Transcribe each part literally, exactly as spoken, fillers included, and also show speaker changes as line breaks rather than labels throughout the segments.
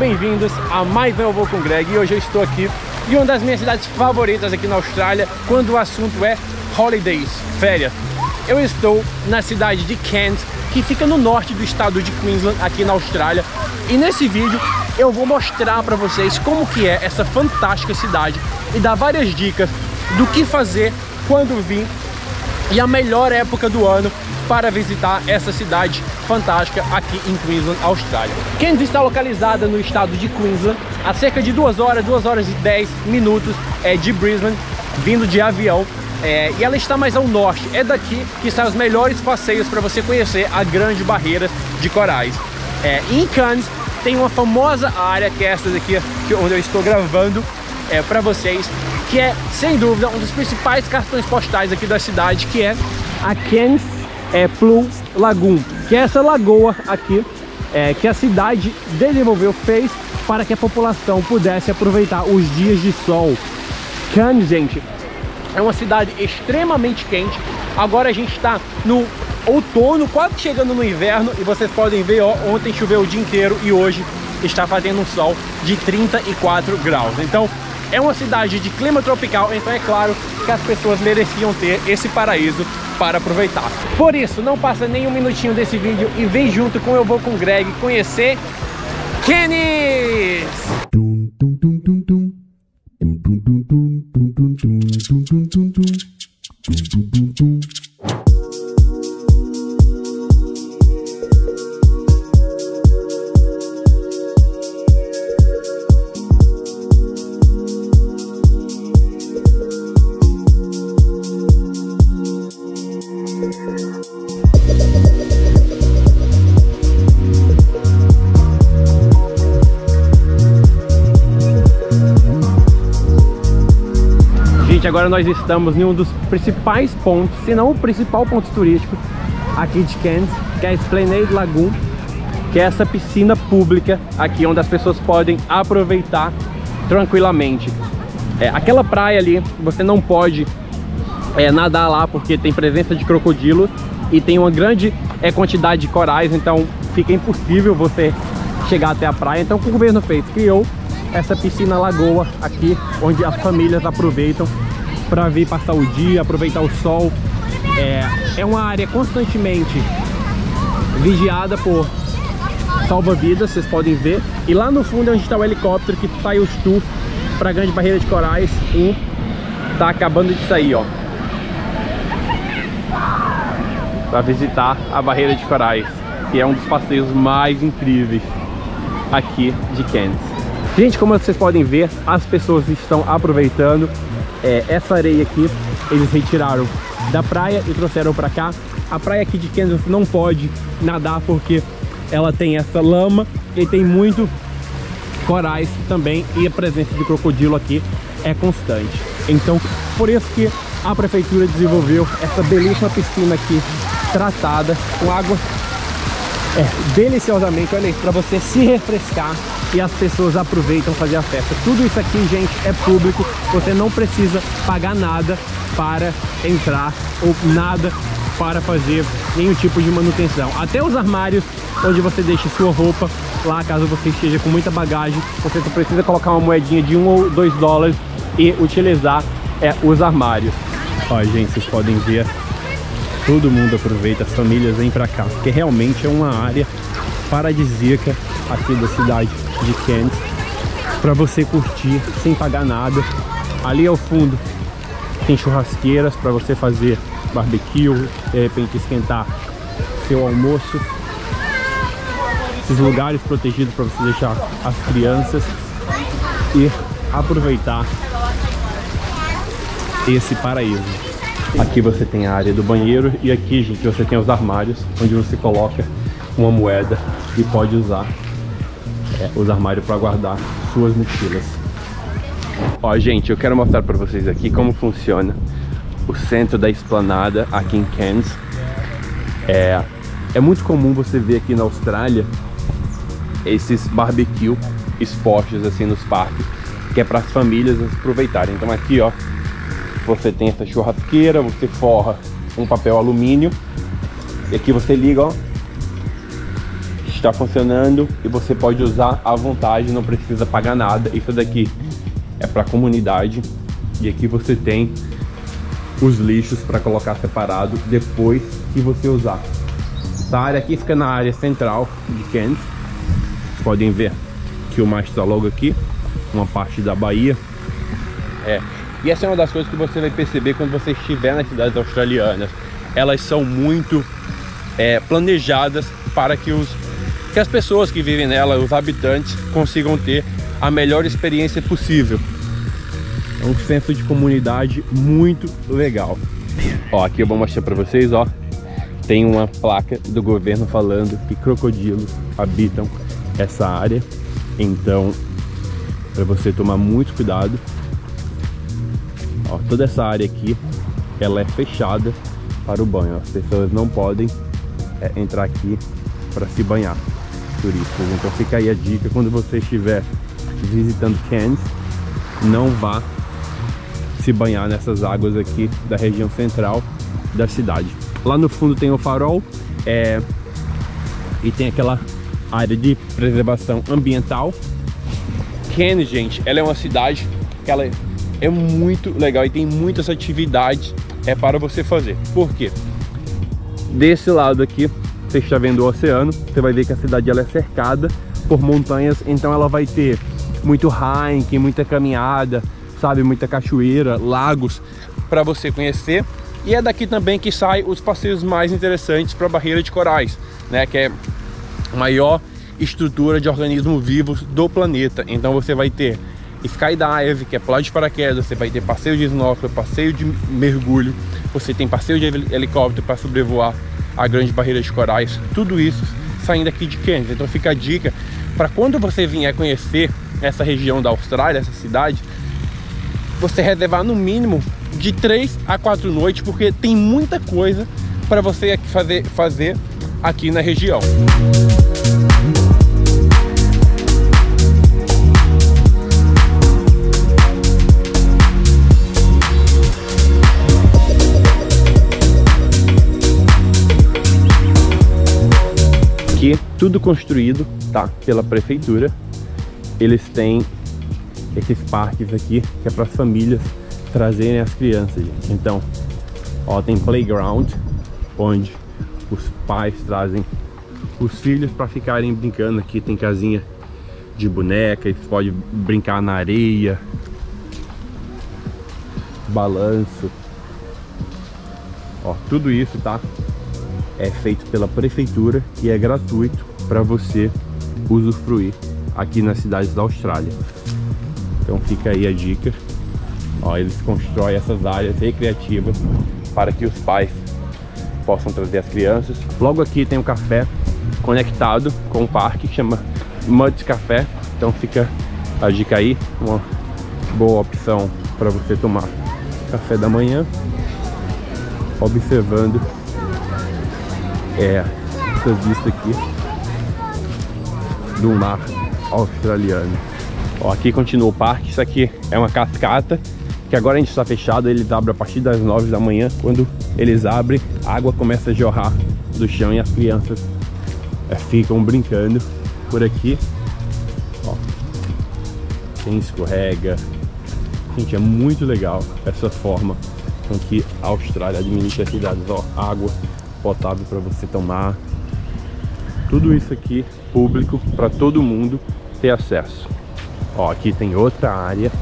bem-vindos a mais um Eu Vou com o Greg. E hoje eu estou aqui em uma das minhas cidades favoritas aqui na Austrália, quando o assunto é holidays, férias. Eu estou na cidade de Cairns, que fica no norte do estado de Queensland, aqui na Austrália. E nesse vídeo eu vou mostrar para vocês como que é essa fantástica cidade e dar várias dicas do que fazer quando vir e a melhor época do ano para visitar essa cidade fantástica aqui em Queensland, Austrália. Cairns está localizada no estado de Queensland, a cerca de duas horas, duas horas e dez minutos é, de Brisbane, vindo de avião. É, e ela está mais ao norte. É daqui que saem os melhores passeios para você conhecer a Grande Barreira de Corais. É, em Cairns tem uma famosa área, que é essa daqui, que, onde eu estou gravando é, para vocês, que é, sem dúvida, um dos principais cartões postais aqui da cidade, que é a Cairns é, Blue Lagoon, que é essa lagoa aqui é, que a cidade desenvolveu, fez para que a população pudesse aproveitar os dias de sol. Cairns, gente, é uma cidade extremamente quente. Agora a gente está no outono, quase chegando no inverno, e vocês podem ver, ó, ontem choveu o dia inteiro e hoje está fazendo um sol de trinta e quatro graus. Então é uma cidade de clima tropical, então é claro que as pessoas mereciam ter esse paraíso para aproveitar. Por isso, não passa nem um minutinho desse vídeo e vem junto com Eu Vou com o Greg conhecer Cairns! Agora nós estamos em um dos principais pontos, se não o principal ponto turístico aqui de Cairns, que é a Esplanade Lagoon, que é essa piscina pública aqui onde as pessoas podem aproveitar tranquilamente. É, aquela praia ali, você não pode é, nadar lá porque tem presença de crocodilo e tem uma grande é, quantidade de corais, então fica impossível você chegar até a praia. Então o que o governo fez? Criou essa piscina lagoa aqui, onde as famílias aproveitam para vir passar o dia, aproveitar o sol. É, é uma área constantemente vigiada por salva-vidas, vocês podem ver. E lá no fundo é onde está o helicóptero que sai os tours para a Grande Barreira de Corais. Um tá acabando de sair, ó, para visitar a Barreira de Corais, que é um dos passeios mais incríveis aqui de Cairns. Gente, como vocês podem ver, as pessoas estão aproveitando. É, essa areia aqui eles retiraram da praia e trouxeram para cá. A praia aqui de Cairns você não pode nadar porque ela tem essa lama e tem muito corais também, e a presença de crocodilo aqui é constante. Então por isso que a prefeitura desenvolveu essa belíssima piscina aqui, tratada com água é, deliciosamente, olha aí, para você se refrescar. E as pessoas aproveitam fazer a festa. Tudo isso aqui, gente, é público. Você não precisa pagar nada para entrar ou nada para fazer nenhum tipo de manutenção. Até os armários onde você deixa sua roupa lá, caso você esteja com muita bagagem, você só precisa colocar uma moedinha de um ou dois dólares e utilizar é, os armários. Ó, gente, vocês podem ver, todo mundo aproveita, as famílias vêm para cá, porque realmente é uma área paradisíaca aqui da cidade de Cairns, para você curtir sem pagar nada. Ali ao fundo tem churrasqueiras para você fazer barbecue, de repente esquentar seu almoço. Esses lugares protegidos para você deixar as crianças e aproveitar esse paraíso. Aqui você tem a área do banheiro e aqui, gente, você tem os armários onde você coloca uma moeda e pode usar é, os armários para guardar suas mochilas. Ó, gente, eu quero mostrar para vocês aqui como funciona o centro da esplanada aqui em Cairns. É, é muito comum você ver aqui na Austrália esses barbecue esportes assim nos parques, que é para as famílias aproveitarem. Então aqui, ó, você tem essa churrasqueira, você forra um papel alumínio e aqui você liga, ó, está funcionando e você pode usar à vontade, não precisa pagar nada. Isso daqui é para a comunidade e aqui você tem os lixos para colocar separado depois que você usar. Essa área aqui fica na área central de Cairns. Podem ver que o mar está logo aqui, uma parte da Bahia. É. E essa é uma das coisas que você vai perceber quando você estiver nas cidades australianas. Elas são muito é, planejadas para que, os, que as pessoas que vivem nela, os habitantes, consigam ter a melhor experiência possível. É um senso de comunidade muito legal. Ó, aqui eu vou mostrar para vocês, ó. Tem uma placa do governo falando que crocodilos habitam essa área. Então, para você tomar muito cuidado. Ó, toda essa área aqui, ela é fechada para o banho. As pessoas não podem é, entrar aqui para se banhar, turistas. Então fica aí a dica, quando você estiver visitando Cairns, não vá se banhar nessas águas aqui da região central da cidade. Lá no fundo tem o farol é, e tem aquela área de preservação ambiental. Cairns, gente, ela é uma cidade que ela é muito legal e tem muitas atividades é para você fazer. Por quê? Desse lado aqui você está vendo o oceano, você vai ver que a cidade ela é cercada por montanhas, então ela vai ter muito hiking, muita caminhada, sabe, muita cachoeira, lagos para você conhecer. E é daqui também que saem os passeios mais interessantes para a barreira de corais, né, que é a maior estrutura de organismos vivos do planeta. Então você vai ter skydive, que é pular de paraquedas, você vai ter passeio de snorkel, passeio de mergulho, você tem passeio de helicóptero para sobrevoar a grande barreira de corais, tudo isso saindo aqui de Cairns. Então fica a dica para quando você vier conhecer essa região da Austrália, essa cidade, você reservar no mínimo de três a quatro noites, porque tem muita coisa para você fazer, fazer aqui na região. Aqui tudo construído, tá, pela prefeitura. Eles têm esses parques aqui que é para as famílias trazerem as crianças, gente. Então, ó, tem playground onde os pais trazem os filhos para ficarem brincando. Aqui tem casinha de boneca, eles podem brincar na areia, balanço. Ó, tudo isso, tá, é feito pela prefeitura e é gratuito para você usufruir aqui nas cidades da Austrália. Então fica aí a dica. Ó, eles constroem essas áreas recreativas para que os pais possam trazer as crianças. Logo aqui tem um café conectado com o parque, que chama Mud Café. Então fica a dica aí, uma boa opção para você tomar café da manhã, observando é, essa vista aqui do mar australiano. Ó, aqui continua o parque. Isso aqui é uma cascata que agora a gente está fechado. Eles abrem a partir das nove da manhã. Quando eles abrem, a água começa a jorrar do chão e as crianças é, ficam brincando por aqui. Ó, tem escorrega. Gente, é muito legal essa forma com que a Austrália administra as cidades. Ó, água potável para você tomar. Tudo isso aqui público para todo mundo ter acesso. Ó, aqui tem outra área.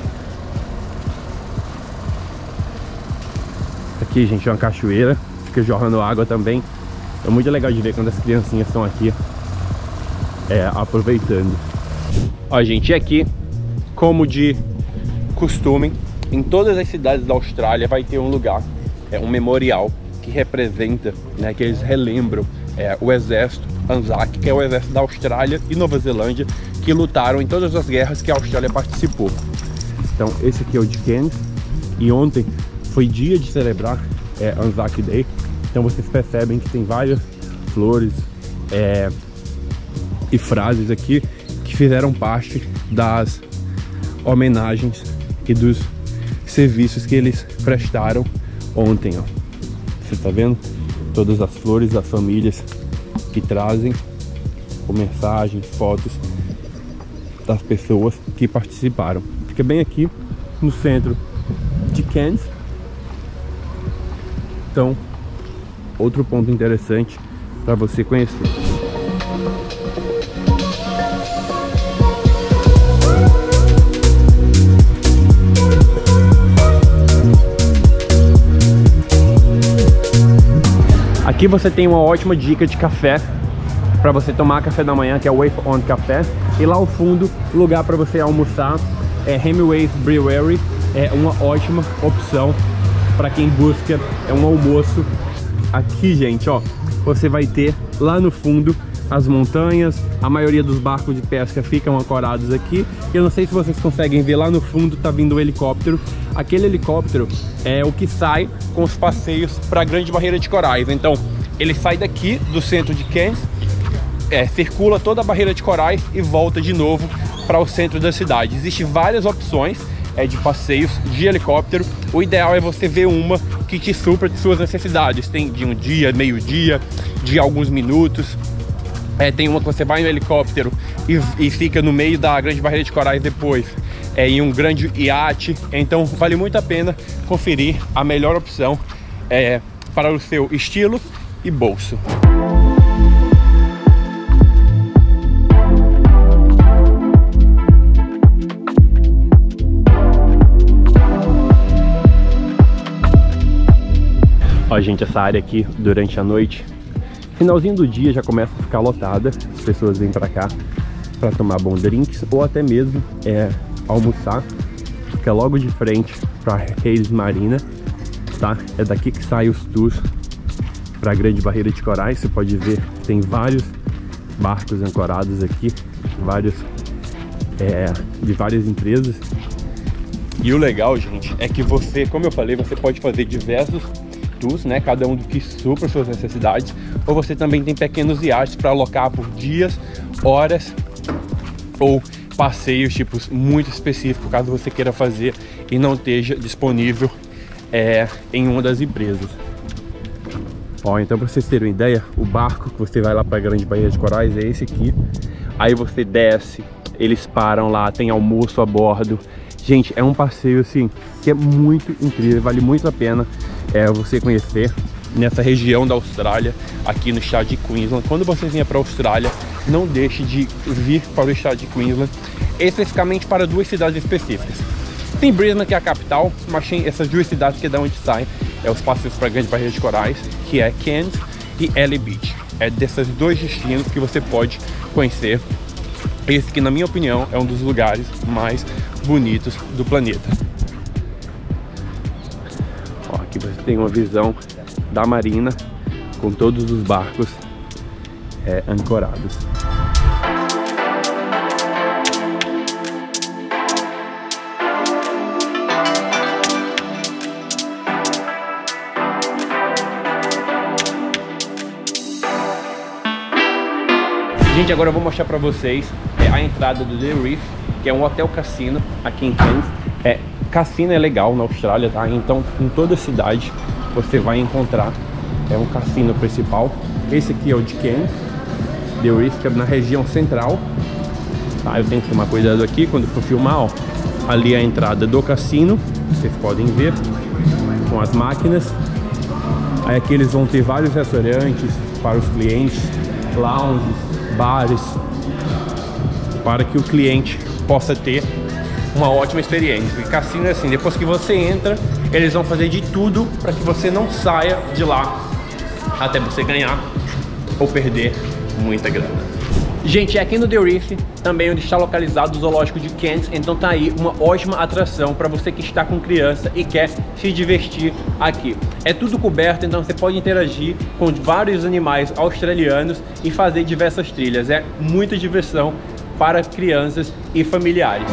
Aqui, gente, é uma cachoeira, fica jorrando água também. É muito legal de ver quando as criancinhas estão aqui é, aproveitando. Ó, gente, e aqui, como de costume, em todas as cidades da Austrália vai ter um lugar, é um memorial que representa, né, que eles relembram é, o exército Anzac, que é o exército da Austrália e Nova Zelândia, que lutaram em todas as guerras que a Austrália participou. Então esse aqui é o de Cairns, e ontem foi dia de celebrar é, Anzac Day. Então vocês percebem que tem várias flores é, e frases aqui que fizeram parte das homenagens e dos serviços que eles prestaram ontem, ó. Você tá vendo? Todas as flores das famílias que trazem com mensagens, fotos das pessoas que participaram. Fica bem aqui no centro de Cairns. Então, outro ponto interessante para você conhecer. Aqui você tem uma ótima dica de café para você tomar café da manhã, que é o Wave On Café. E lá ao fundo, lugar para você almoçar é Hemingway's Brewery. É uma ótima opção para quem busca é um almoço. Aqui, gente, ó, você vai ter lá no fundo as montanhas. A maioria dos barcos de pesca ficam ancorados aqui. Eu não sei se vocês conseguem ver, lá no fundo tá vindo um helicóptero. Aquele helicóptero é o que sai com os passeios para a Grande Barreira de Corais. Então, ele sai daqui do centro de Cairns, é, circula toda a Barreira de Corais e volta de novo para o centro da cidade. Existem várias opções é, de passeios de helicóptero. O ideal é você ver uma que te supra de suas necessidades. Tem de um dia, meio dia, de alguns minutos. É, tem uma que você vai no helicóptero e, e fica no meio da Grande Barreira de Corais depois, é, em um grande iate. Então vale muito a pena conferir a melhor opção é, para o seu estilo e bolso. Ó, gente, essa área aqui durante a noite, finalzinho do dia, já começa a ficar lotada. As pessoas vêm pra cá para tomar bons drinks ou até mesmo é, almoçar. Fica logo de frente para Hayes Marina, tá? É daqui que saem os tours para a Grande Barreira de Corais. Você pode ver, tem vários barcos ancorados aqui, vários é, de várias empresas. E o legal, gente, é que você, como eu falei, você pode fazer diversos tours, né? Cada um do que supra suas necessidades. Ou você também tem pequenos iates para alocar por dias, horas ou passeios tipos muito específicos, caso você queira fazer e não esteja disponível é, em uma das empresas. Ó, então para vocês terem uma ideia, o barco que você vai lá para a Grande Barreira de Corais é esse aqui. Aí você desce, eles param lá, tem almoço a bordo. Gente, é um passeio assim que é muito incrível, vale muito a pena é, você conhecer nessa região da Austrália, aqui no estado de Queensland. Quando você vier para a Austrália, não deixe de vir para o estado de Queensland, especificamente para duas cidades específicas. Tem Brisbane, que é a capital, mas tem essas duas cidades que é da onde saem é, os passeios para a Grande Barreira de Corais, que é Cairns e Airlie Beach. É desses dois destinos que você pode conhecer. Esse que, na minha opinião, é um dos lugares mais bonitos do planeta. Ó, aqui você tem uma visão da marina com todos os barcos é, ancorados. Gente, agora eu vou mostrar para vocês é, a entrada do The Reef, que é um hotel cassino aqui em Cairns. É, cassino é legal na Austrália, tá? Então, em toda a cidade você vai encontrar é um cassino principal. Esse aqui é o de Cairns, The Reef, que é na região central. Tá? Eu tenho que tomar cuidado aqui quando for filmar, ó. Ali é a entrada do cassino, vocês podem ver, com as máquinas. Aí aqui eles vão ter vários restaurantes para os clientes, lounges, bares, para que o cliente possa ter uma ótima experiência. E cassino é assim, depois que você entra, eles vão fazer de tudo para que você não saia de lá até você ganhar ou perder muita grana. Gente, aqui no The Reef, também onde está localizado o zoológico de Cairns, então tá aí uma ótima atração para você que está com criança e quer se divertir aqui. É tudo coberto, então você pode interagir com vários animais australianos e fazer diversas trilhas. É muita diversão para crianças e familiares.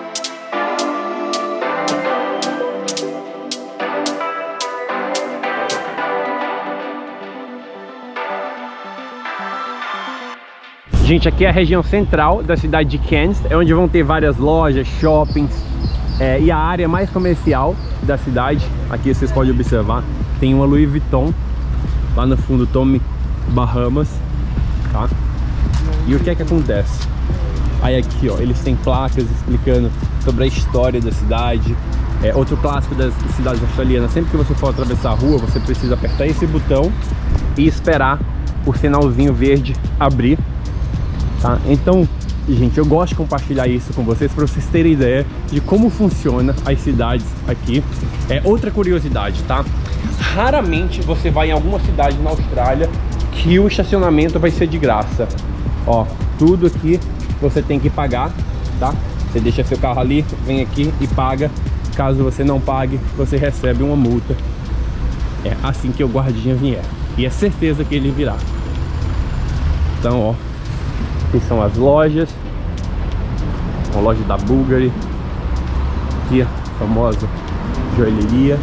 Gente, aqui é a região central da cidade de Cairns, é onde vão ter várias lojas, shoppings é, e a área mais comercial da cidade. Aqui vocês podem observar, tem uma Louis Vuitton, lá no fundo Tommy Bahamas, tá? E o que é que acontece? Aí aqui, ó, eles têm placas explicando sobre a história da cidade. É, outro clássico das cidades australianas, sempre que você for atravessar a rua, você precisa apertar esse botão e esperar o sinalzinho verde abrir, tá? Então, gente, eu gosto de compartilhar isso com vocês para vocês terem ideia de como funciona as cidades aqui. É outra curiosidade, tá? Raramente você vai em alguma cidade na Austrália que o estacionamento vai ser de graça. Ó, tudo aqui você tem que pagar, tá? Você deixa seu carro ali, vem aqui e paga. Caso você não pague, você recebe uma multa. É assim que o guardinha vier. E é certeza que ele virá. Então, ó, aqui são as lojas. Uma loja da Bulgari. Aqui a famosa joalheria.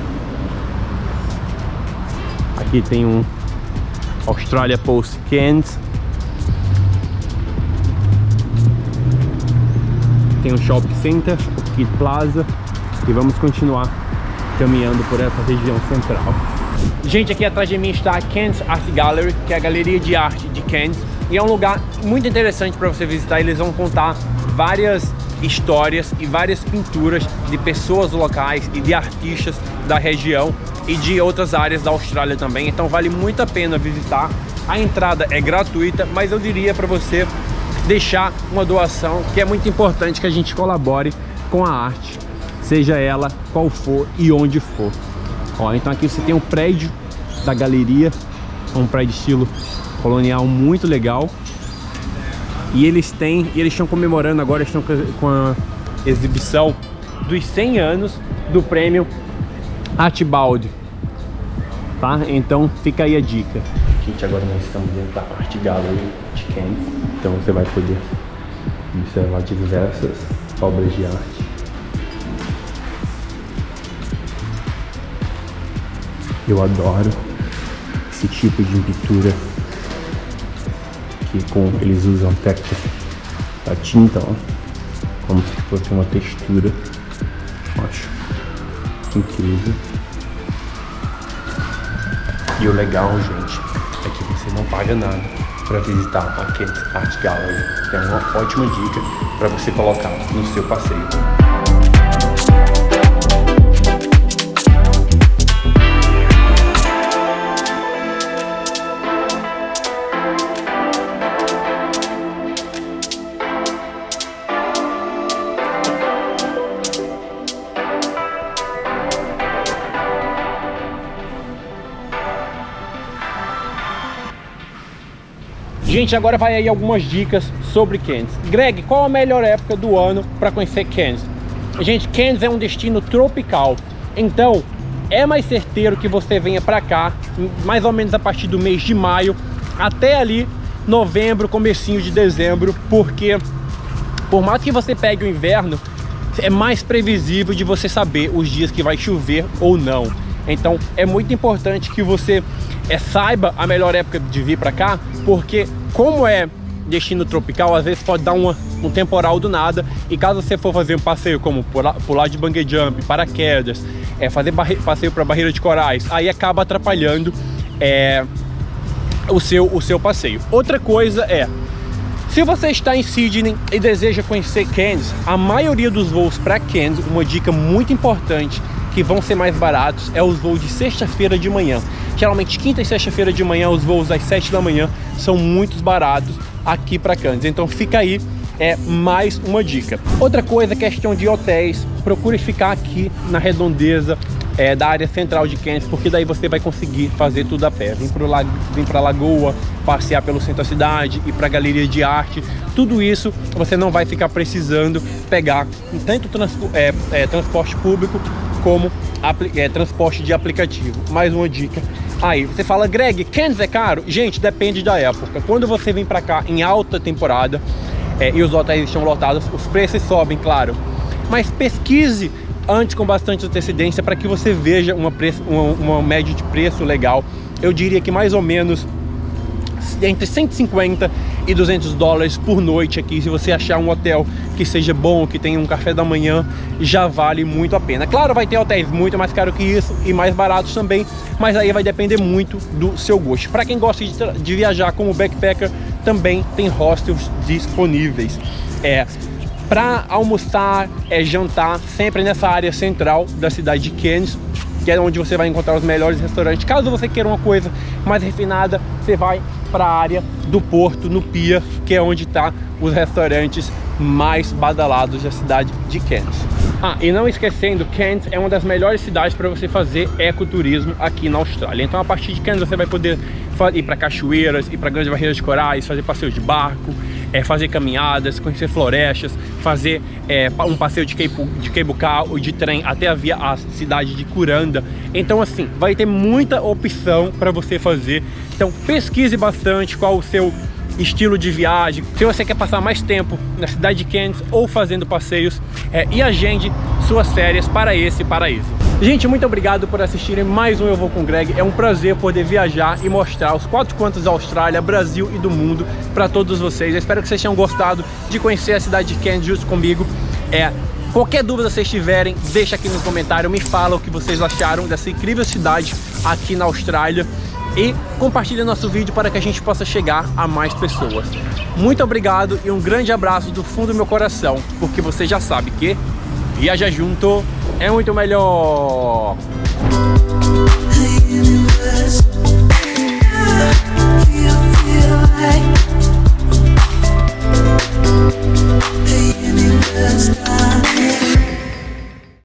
Aqui tem um Australia Post Cairns. Tem um shopping center, o Kid Plaza. E vamos continuar caminhando por essa região central. Gente, aqui atrás de mim está a Cairns Art Gallery, que é a galeria de arte de Cairns. E é um lugar muito interessante para você visitar. Eles vão contar várias histórias e várias pinturas de pessoas locais e de artistas da região e de outras áreas da Austrália também. Então vale muito a pena visitar. A entrada é gratuita, mas eu diria para você deixar uma doação, que é muito importante que a gente colabore com a arte, seja ela qual for e onde for. Ó, então aqui você tem um prédio da galeria, um prédio estilo colonial muito legal. E eles têm, e eles estão comemorando agora, estão com a exibição dos cem anos do prêmio Archibald, tá? Então fica aí a dica. Gente, agora nós estamos dentro da Art Gallery de Cairns, então você vai poder observar diversas obras de arte. Eu adoro esse tipo de pintura que com, eles usam técnica da tinta, ó, como se fosse uma textura. Eu acho incrível. E o legal, gente, é que você não paga nada para visitar a Cairns Art Gallery. É uma ótima dica para você colocar no seu passeio. Gente, agora vai aí algumas dicas sobre Cairns. Greg, qual a melhor época do ano para conhecer Cairns? Gente, Cairns é um destino tropical, então é mais certeiro que você venha para cá mais ou menos a partir do mês de maio até ali novembro, comecinho de dezembro, porque por mais que você pegue o inverno, é mais previsível de você saber os dias que vai chover ou não. Então é muito importante que você é, saiba a melhor época de vir para cá, porque como é destino tropical, às vezes pode dar uma, um temporal do nada. E caso você for fazer um passeio como pular, pular de bungee jump, paraquedas, é, fazer passeio para barreira de corais, aí acaba atrapalhando é, o, seu, o seu passeio. Outra coisa é, se você está em Sydney e deseja conhecer Cairns, a maioria dos voos para Cairns, uma dica muito importante, que vão ser mais baratos, é os voos de sexta-feira de manhã. Geralmente quinta e sexta-feira de manhã, os voos às sete da manhã são muito baratos aqui para Cairns. Então fica aí, é mais uma dica. Outra coisa, questão de hotéis, procure ficar aqui na redondeza é, da área central de Cairns, porque daí você vai conseguir fazer tudo a pé. Vem para lag... a Lagoa, passear pelo centro da cidade, ir para a galeria de arte. Tudo isso você não vai ficar precisando pegar tanto trans... é, é, transporte público como é, transporte de aplicativo. Mais uma dica. Aí você fala, Greg, Cairns é caro? Gente, depende da época. Quando você vem para cá em alta temporada é, e os hotéis estão lotados, os preços sobem, claro. Mas pesquise antes com bastante antecedência para que você veja uma, preço, uma, uma média de preço legal. Eu diria que mais ou menos entre cento e cinquenta e duzentos dólares por noite aqui. Se você achar um hotel que seja bom, que tenha um café da manhã, já vale muito a pena. Claro, vai ter hotéis muito mais caros que isso e mais baratos também, mas aí vai depender muito do seu gosto. Para quem gosta de, de viajar como backpacker, também tem hostels disponíveis. É, para almoçar, é jantar, sempre nessa área central da cidade de Cairns, que é onde você vai encontrar os melhores restaurantes. Caso você queira uma coisa mais refinada, você vai para a área do porto, no Pier, que é onde tá os restaurantes mais badalados da cidade de Cairns. Ah, e não esquecendo, Cairns é uma das melhores cidades para você fazer ecoturismo aqui na Austrália. Então a partir de Cairns você vai poder ir para cachoeiras, ir para grandes barreiras de corais, fazer passeio de barco, é, fazer caminhadas, conhecer florestas, fazer é, um passeio de cable, de cable car ou de trem até a, via, a cidade de Kuranda. Então assim, vai ter muita opção para você fazer. Então pesquise bastante qual o seu estilo de viagem, se você quer passar mais tempo na cidade de Cairns ou fazendo passeios, é, e agende suas férias para esse paraíso. Gente, muito obrigado por assistirem mais um Eu Vou com Greg. É um prazer poder viajar e mostrar os quatro cantos da Austrália, Brasil e do mundo para todos vocês. Eu espero que vocês tenham gostado de conhecer a cidade de Cairns junto comigo. É, qualquer dúvida que vocês tiverem, deixa aqui nos comentários, me fala o que vocês acharam dessa incrível cidade aqui na Austrália. E compartilhe nosso vídeo para que a gente possa chegar a mais pessoas. Muito obrigado e um grande abraço do fundo do meu coração, porque você já sabe que viajar junto é muito melhor. The universe